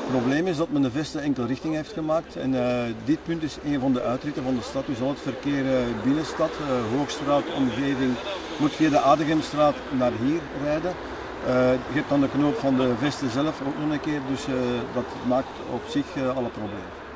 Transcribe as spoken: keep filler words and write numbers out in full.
probleem is dat men de Veste enkel richting heeft gemaakt en uh, dit punt is een van de uitritten van de stad. Dus al het verkeer uh, binnenstad, uh, Hoogstraat, omgeving, moet via de Adegemstraat naar hier rijden. Uh, je hebt dan de knoop van de Veste zelf ook nog een keer, dus uh, dat maakt op zich uh, alle problemen.